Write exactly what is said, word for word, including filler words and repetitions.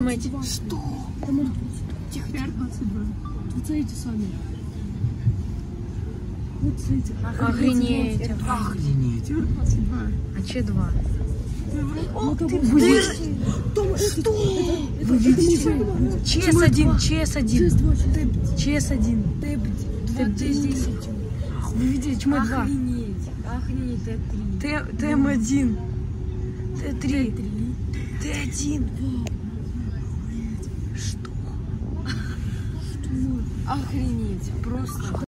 думаете? Что? Тихо, двадцать два. Вот смотрите сами. Вот смотрите. Охренеть. Охренеть. двадцать два. А че два? Ну, Ты, вы вы, видите? что? Вы видите? ЧС один, ЧС один. ЧС один. Вы видели, чмо два? Охренеть. Охренеть, Т три. ТМ один. Т три. Т один. Что? Охренеть. Просто.